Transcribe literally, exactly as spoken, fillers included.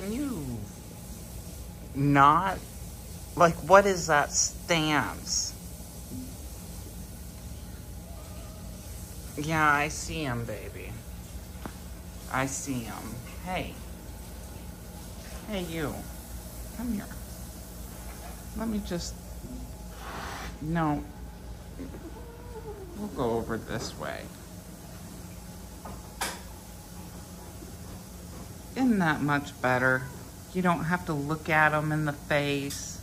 can you not? Like, what is that stance? Yeah, I see him, baby. I see him. Hey. Hey, you. Come here. Let me just... No. We'll go over this way. Isn't that much better? You don't have to look at him in the face.